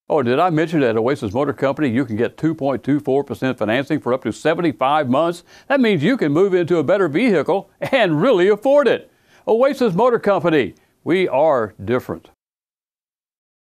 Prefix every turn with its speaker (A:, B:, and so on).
A: Oh, did I mention at Oasis Motor Company you can get 2.24% financing for up to 75 months? That means you can move into a better vehicle and really afford it. Oasis Motor Company, we are different.